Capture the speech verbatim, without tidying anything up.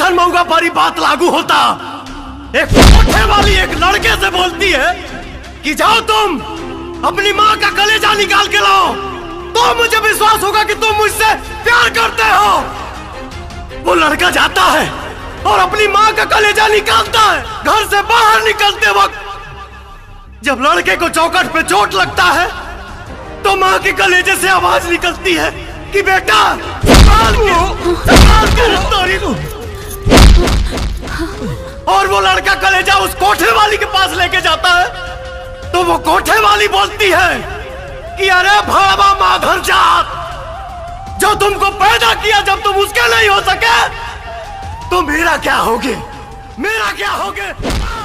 जैसन मऊगा पर ही बात लागू होता। एक कोठे वाली एक लड़के से बोलती है कि जाओ तुम अपनी माँ का कलेजा निकाल के लाओ, तो मुझे विश्वास होगा कि तुम मुझसे प्यार करते हो। वो लड़का जाता है और अपनी माँ का कलेजा निकालता है। घर से बाहर निकलते वक्त जब लड़के को चौखट पे चोट लगता है तो माँ के कलेजे से आवाज निकलती है कि बेटा संभाल के, संभाल के रफ्तारी लो। और वो लड़का कलेजा उस कोठे वाली के पास लेके जाता है तो वो कोठे वाली बोलती है कि अरे भावा माधर जात, जो तुमको पैदा किया जब तुम उसके नहीं हो सके तो मेरा क्या होगे, मेरा क्या होगे।